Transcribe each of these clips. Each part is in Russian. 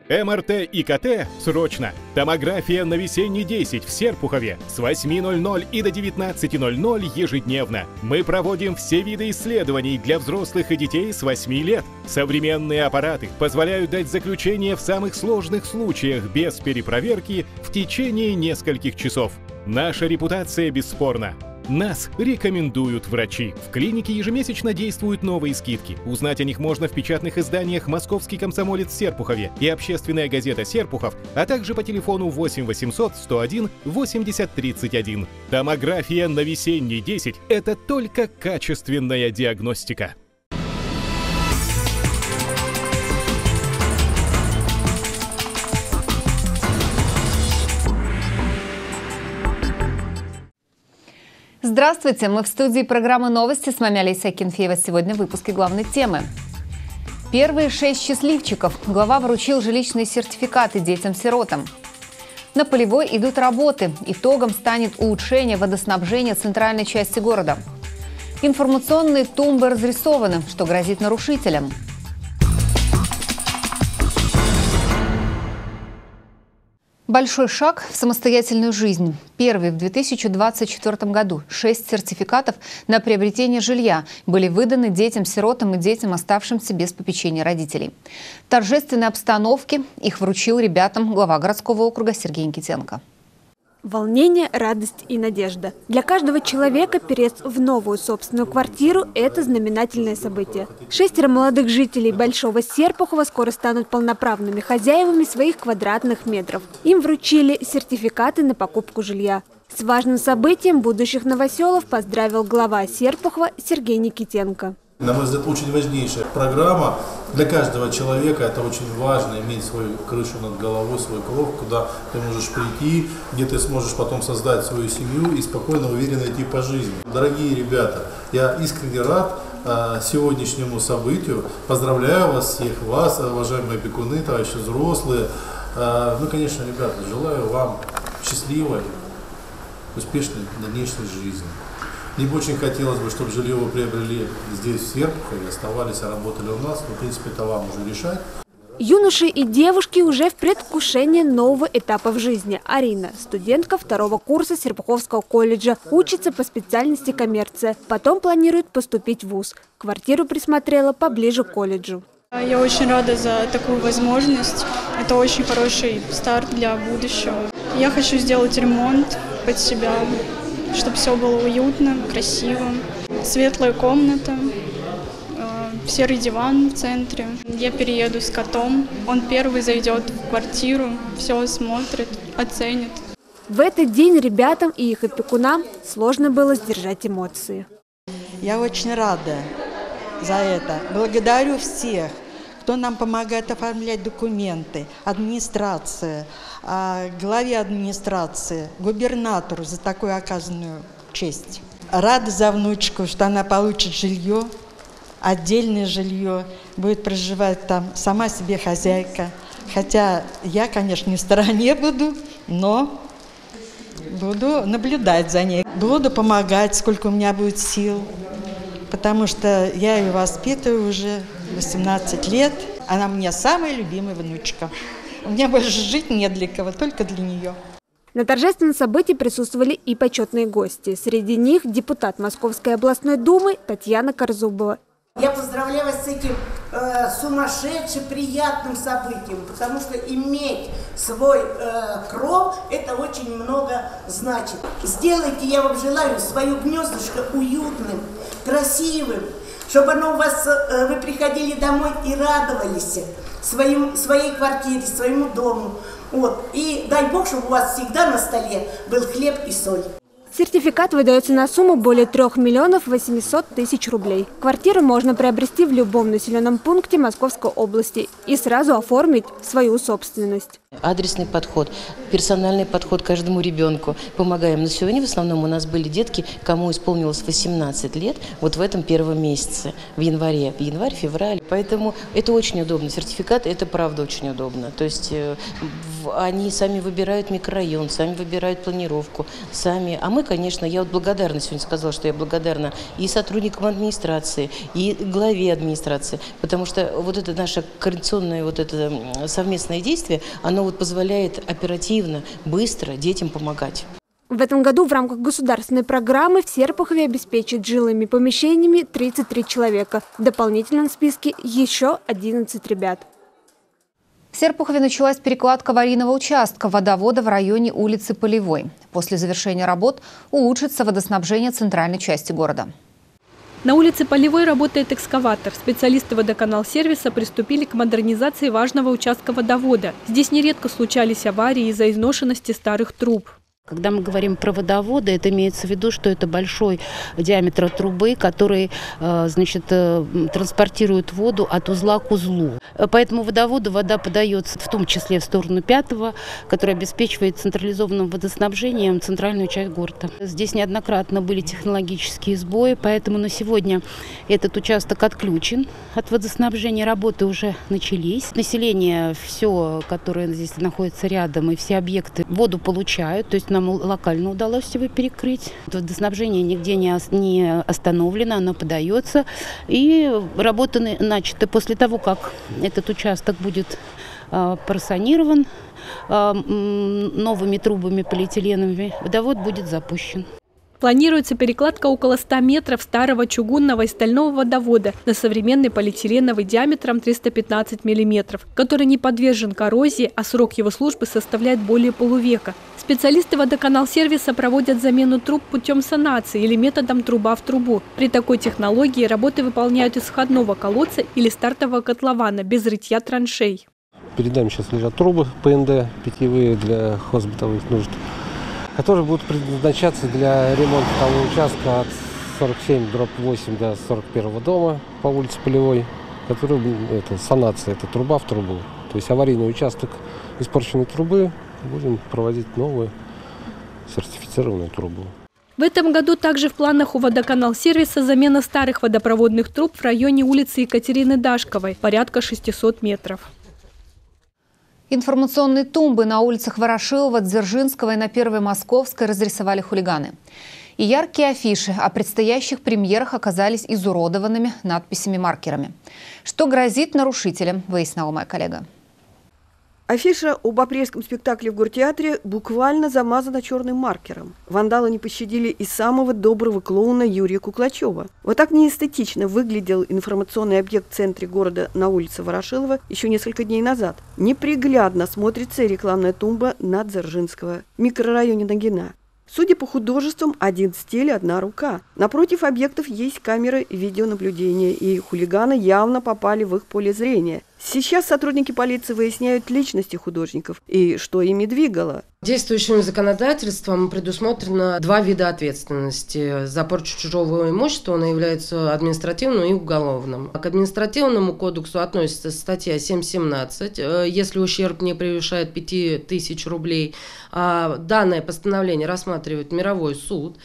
МРТ и КТ срочно. Томография на Весенний 10 в Серпухове с 8:00 и до 19:00 ежедневно. Мы проводим все виды исследований для взрослых и детей с 8 лет. Современные аппараты позволяют дать заключение в самых сложных случаях без перепроверки в течение нескольких часов. Наша репутация бесспорна. Нас рекомендуют врачи. В клинике ежемесячно действуют новые скидки. Узнать о них можно в печатных изданиях «Московский комсомолец» в Серпухове и общественная газета «Серпухов», а также по телефону 8 800 101 80 31. Томография на Весенний 10 – это только качественная диагностика. Здравствуйте! Мы в студии программы «Новости». С вами Олеся Акинфеева. Сегодня в выпуске главной темы. Первые 6 счастливчиков. Глава вручил жилищные сертификаты детям-сиротам. На Полевой идут работы. Итогом станет улучшение водоснабжения центральной части города. Информационные тумбы разрисованы, что грозит нарушителям. Большой шаг в самостоятельную жизнь. Первый в 2024 году. 6 сертификатов на приобретение жилья были выданы детям-сиротам и детям, оставшимся без попечения родителей. В торжественной обстановке их вручил ребятам глава городского округа Сергей Никитенко. Волнение, радость и надежда. Для каждого человека переезд в новую собственную квартиру – это знаменательное событие. 6 молодых жителей Большого Серпухова скоро станут полноправными хозяевами своих квадратных метров. Им вручили сертификаты на покупку жилья. С важным событием будущих новоселов поздравил глава Серпухова Сергей Никитенко. На мой взгляд, очень важнейшая программа. Для каждого человека это очень важно, иметь свою крышу над головой, свой кров, куда ты можешь прийти, где ты сможешь потом создать свою семью и спокойно, уверенно идти по жизни. Дорогие ребята, я искренне рад сегодняшнему событию. Поздравляю вас всех, вас, уважаемые опекуны, товарищи взрослые. Ну, конечно, ребята, желаю вам счастливой, успешной дальнейшей жизни. Мне бы очень хотелось бы, чтобы жилье вы приобрели здесь, в Серпухове, оставались, а работали у нас. Но, в принципе, это вам уже решать. Юноши и девушки уже в предвкушении нового этапа в жизни. Арина, студентка 2-го курса Серпуховского колледжа, учится по специальности коммерция. Потом планирует поступить в вуз. Квартиру присмотрела поближе к колледжу. Я очень рада за такую возможность. Это очень хороший старт для будущего. Я хочу сделать ремонт под себя, чтобы все было уютно, красиво. Светлая комната, серый диван в центре. Я перееду с котом. Он первый зайдет в квартиру, все осмотрит, оценит. В этот день ребятам и их опекунам сложно было сдержать эмоции. Я очень рада за это. Благодарю всех, кто нам помогает оформлять документы, администрация, главе администрации, губернатору за такую оказанную честь. Рада за внучку, что она получит жилье, отдельное жилье, будет проживать там сама себе хозяйка. Хотя я, конечно, не в стороне буду, но буду наблюдать за ней. Буду помогать, сколько у меня будет сил, потому что я ее воспитываю уже 18 лет. Она у меня самая любимая внучка. У меня больше жить не для кого, только для нее. На торжественном событии присутствовали и почетные гости. Среди них депутат Московской областной думы Татьяна Корзубова. Я поздравляю вас с этим сумасшедшим приятным событием, потому что иметь свой кров – это очень много значит. Сделайте, я вам желаю, свое гнездышко уютным, красивым, чтобы оно у вас, вы приходили домой и радовались своей квартире, своему дому. Вот. И дай Бог, чтобы у вас всегда на столе был хлеб и соль. Сертификат выдается на сумму более 3 800 000 рублей. Квартиру можно приобрести в любом населенном пункте Московской области и сразу оформить свою собственность. Адресный подход, персональный подход к каждому ребенку. Помогаем. Но сегодня в основном у нас были детки, кому исполнилось 18 лет, вот в этом первом месяце, в январь-февраль. Поэтому это очень удобно. Сертификат – это правда очень удобно. То есть они сами выбирают микрорайон, сами выбирают планировку, сами. А мы, конечно, я вот благодарна, сегодня сказала, что я благодарна и сотрудникам администрации, и главе администрации, потому что вот это наше координационное вот это совместное действие, оно вот позволяет оперативно, быстро детям помогать. В этом году в рамках государственной программы в Серпухове обеспечат жилыми помещениями 33 человека. В дополнительном списке еще 11 ребят. В Серпухове началась перекладка аварийного участка водовода в районе улицы Полевой. После завершения работ улучшится водоснабжение центральной части города. На улице Полевой работает экскаватор. Специалисты водоканал-сервиса приступили к модернизации важного участка водовода. Здесь нередко случались аварии из-за изношенности старых труб. Когда мы говорим про водоводы, это имеется в виду, что это большой диаметр трубы, который, транспортирует воду от узла к узлу. Поэтому водоводу вода подается в том числе в сторону 5-го, который обеспечивает централизованным водоснабжением центральную часть города. Здесь неоднократно были технологические сбои, поэтому на сегодня этот участок отключен от водоснабжения. Работы уже начались. Население, все, которое здесь находится рядом, и все объекты воду получают, то есть нам локально удалось его перекрыть. Водоснабжение нигде не остановлено, оно подается. И работы начаты после того, как этот участок будет просанирован новыми трубами полиэтиленовыми. Водовод будет запущен. Планируется перекладка около 100 метров старого чугунного и стального водовода на современный полиэтиленовый диаметром 315 миллиметров, который не подвержен коррозии, а срок его службы составляет более полувека. Специалисты водоканал-сервиса проводят замену труб путем санации или методом труба в трубу. При такой технологии работы выполняют из входного колодца или стартового котлована без рытья траншей. Перед нами сейчас лежат трубы ПНД, питьевые для хозбытовых нужд, которые будут предназначаться для ремонта того участка от 47/8 до 41 дома по улице Полевой, который это санация, это труба в трубу. То есть аварийный участок испорченной трубы, будем проводить новую сертифицированную трубу. В этом году также в планах у водоканал-сервиса замена старых водопроводных труб в районе улицы Екатерины Дашковой, порядка 600 метров. Информационные тумбы на улицах Ворошилова, Дзержинского и на Первой Московской разрисовали хулиганы. И яркие афиши о предстоящих премьерах оказались изуродованными надписями-маркерами. Что грозит нарушителям, выяснила моя коллега. Афиша об апрельском спектакле в Гортеатре буквально замазана черным маркером. Вандалы не пощадили и самого доброго клоуна Юрия Куклачева. Вот так неэстетично выглядел информационный объект в центре города на улице Ворошилова еще несколько дней назад. Неприглядно смотрится рекламная тумба на Дзержинского в микрорайоне Нагина. Судя по художествам, один стиль, одна рука. Напротив объектов есть камеры видеонаблюдения, и хулиганы явно попали в их поле зрения. Сейчас сотрудники полиции выясняют личности художников и что ими двигало. Действующим законодательством предусмотрено два вида ответственности. За порчу чужого имущества он является административным и уголовным. К административному кодексу относится статья 7.17, если ущерб не превышает 5000 рублей. Данное постановление рассматривает мировой суд.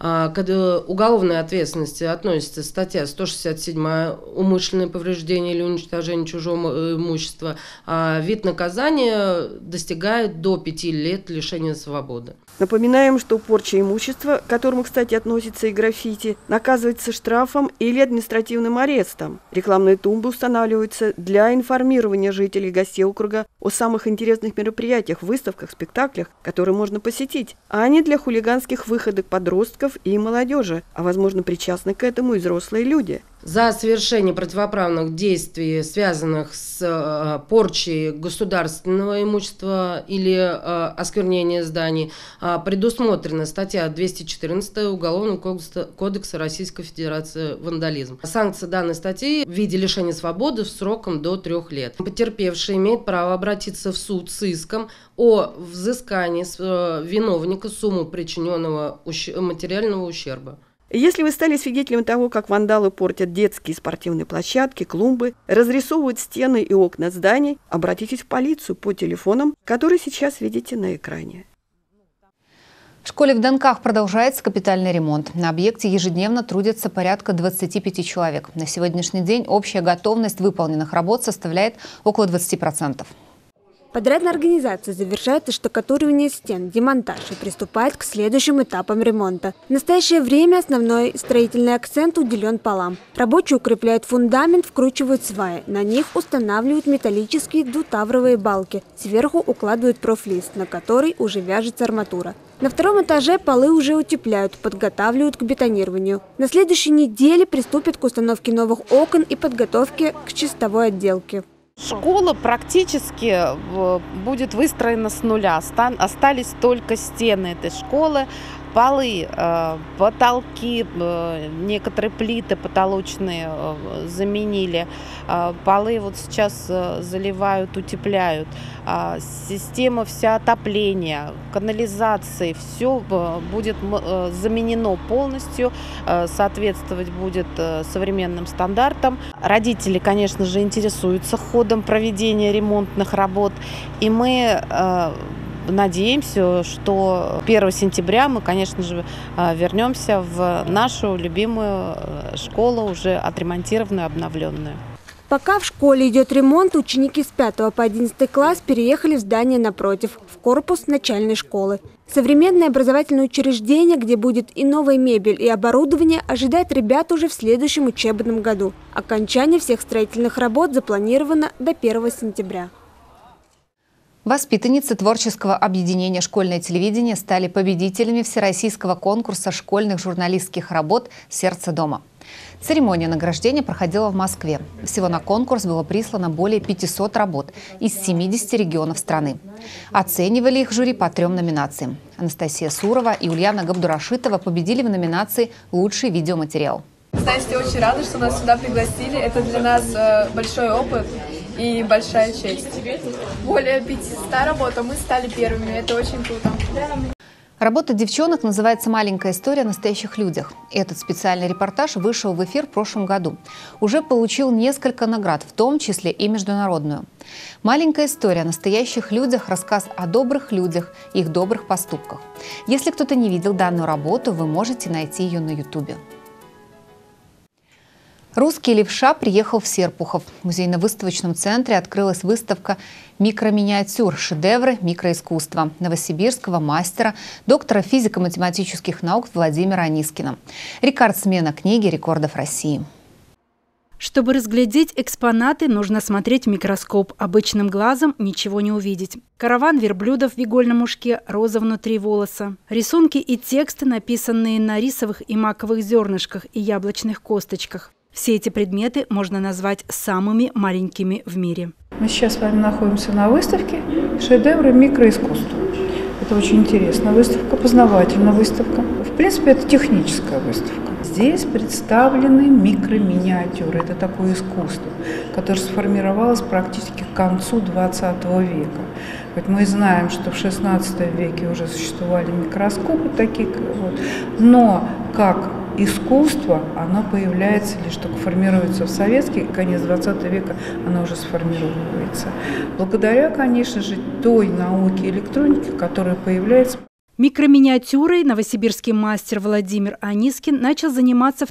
К уголовной ответственности относится статья 167 «Умышленное повреждение или уничтожение чужого имущества». Вид наказания достигает до 5 лет лишения свободы. Напоминаем, что порча имущества, к которому, кстати, относится и граффити, наказывается штрафом или административным арестом. Рекламные тумбы устанавливаются для информирования жителей и гостей округа о самых интересных мероприятиях, выставках, спектаклях, которые можно посетить, а не для хулиганских выходок подростков и молодежи, а, возможно, причастны к этому и взрослые люди. За совершение противоправных действий, связанных с порчей государственного имущества или осквернением зданий, предусмотрена статья 214 Уголовного кодекса Российской Федерации «Вандализм». Санкция данной статьи в виде лишения свободы сроком до 3 лет. Потерпевший имеет право обратиться в суд с иском о взыскании с виновника суммы причиненного материального ущерба. Если вы стали свидетелем того, как вандалы портят детские спортивные площадки, клумбы, разрисовывают стены и окна зданий, обратитесь в полицию по телефонам, которые сейчас видите на экране. В школе в Донках продолжается капитальный ремонт. На объекте ежедневно трудятся порядка 25 человек. На сегодняшний день общая готовность выполненных работ составляет около 20%. Подрядная организация завершает оштукатуривание стен, демонтаж и приступает к следующим этапам ремонта. В настоящее время основной строительный акцент уделен полам. Рабочие укрепляют фундамент, вкручивают сваи. На них устанавливают металлические двутавровые балки. Сверху укладывают профлист, на который уже вяжется арматура. На втором этаже полы уже утепляют, подготавливают к бетонированию. На следующей неделе приступят к установке новых окон и подготовке к чистовой отделке. Школа практически будет выстроена с нуля. Остались только стены этой школы, полы, потолки, некоторые плиты потолочные заменили. Полы вот сейчас заливают, утепляют. Система вся отопления, канализации, все будет заменено полностью, соответствовать будет современным стандартам. Родители, конечно же, интересуются ходом проведения ремонтных работ, и мы надеемся, что 1 сентября мы, конечно же, вернемся в нашу любимую школу, уже отремонтированную, обновленную. Пока в школе идет ремонт, ученики с 5 по 11 класс переехали в здание напротив, в корпус начальной школы. Современное образовательное учреждение, где будет и новая мебель, и оборудование, ожидает ребят уже в следующем учебном году. Окончание всех строительных работ запланировано до 1 сентября. Воспитанницы творческого объединения «Школьное телевидение» стали победителями всероссийского конкурса школьных журналистских работ «Сердце дома». Церемония награждения проходила в Москве. Всего на конкурс было прислано более 500 работ из 70 регионов страны. Оценивали их жюри по 3 номинациям. Анастасия Сурова и Ульяна Габдурашитова победили в номинации «Лучший видеоматериал». Настя, очень рада, что нас сюда пригласили. Это для нас большой опыт и большая честь. Более 500 работ, а мы стали первыми. Это очень круто. Работа девчонок называется «Маленькая история о настоящих людях». Этот специальный репортаж вышел в эфир в прошлом году. Уже получил несколько наград, в том числе и международную. «Маленькая история о настоящих людях» – рассказ о добрых людях и их добрых поступках. Если кто-то не видел данную работу, вы можете найти ее на Ютубе. Русский левша приехал в Серпухов. В музейно-выставочном центре открылась выставка микроминиатюр «Шедевры микроискусства» новосибирского мастера, доктора физико-математических наук Владимира Анискина. Рекордсмена книги рекордов России. Чтобы разглядеть экспонаты, нужно смотреть в микроскоп. Обычным глазом ничего не увидеть. Караван верблюдов в игольном ушке, роза внутри волоса. Рисунки и тексты, написанные на рисовых и маковых зернышках и яблочных косточках. Все эти предметы можно назвать самыми маленькими в мире. Мы сейчас с вами находимся на выставке «Шедевры микроискусства». Это очень интересная выставка, познавательная выставка. В принципе, это техническая выставка. Здесь представлены микроминиатюры. Это такое искусство, которое сформировалось практически к концу 20 века. Вот мы знаем, что в 16 веке уже существовали микроскопы такие, вот, но как искусство, оно появляется лишь только формируется в советский конец 20 века, оно уже сформировывается. Благодаря, конечно же, той науке электроники, которая появляется. Микроминиатюрой новосибирский мастер Владимир Анискин начал заниматься в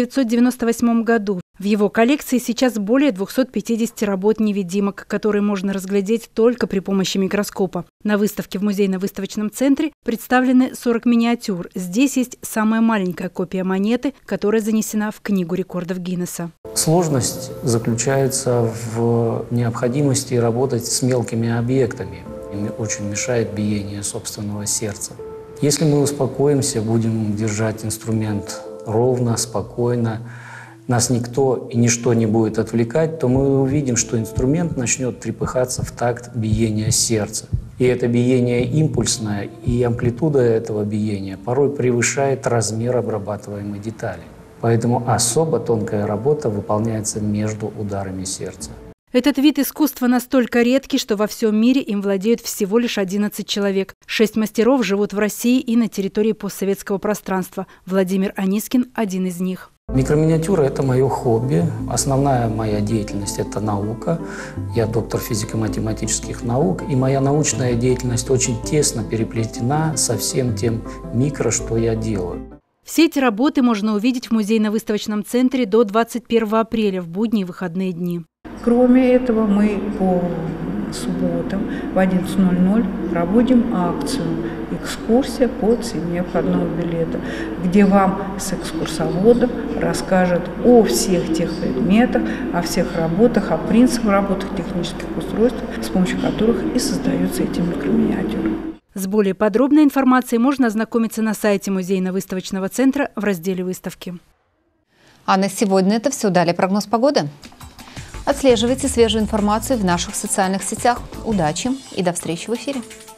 1998 году. В его коллекции сейчас более 250 работ невидимок, которые можно разглядеть только при помощи микроскопа. На выставке в музейно-выставочном центре представлены 40 миниатюр. Здесь есть самая маленькая копия монеты, которая занесена в Книгу рекордов Гиннесса. Сложность заключается в необходимости работать с мелкими объектами. Им очень мешает биение собственного сердца. Если мы успокоимся, будем держать инструмент ровно, спокойно, нас никто и ничто не будет отвлекать, то мы увидим, что инструмент начнет трепыхаться в такт биения сердца. И это биение импульсное, и амплитуда этого биения порой превышает размер обрабатываемой детали. Поэтому особо тонкая работа выполняется между ударами сердца. Этот вид искусства настолько редкий, что во всем мире им владеют всего лишь 11 человек. 6 мастеров живут в России и на территории постсоветского пространства. Владимир Анискин – один из них. Микроминиатюра – это мое хобби. Основная моя деятельность – это наука. Я доктор физико-математических наук. И моя научная деятельность очень тесно переплетена со всем тем микро, что я делаю. Все эти работы можно увидеть в музейно-выставочном центре до 21 апреля в будние и выходные дни. Кроме этого, мы по субботам в 11:00 проводим акцию «Экскурсия по цене входного билета», где вам с экскурсоводом расскажут о всех тех предметах, о всех работах, о принципах работы технических устройств, с помощью которых и создаются эти микроминиатюры. С более подробной информацией можно ознакомиться на сайте музейно-выставочного центра в разделе «Выставки». А на сегодня это все. Далее прогноз погоды. Отслеживайте свежую информацию в наших социальных сетях. Удачи и до встречи в эфире.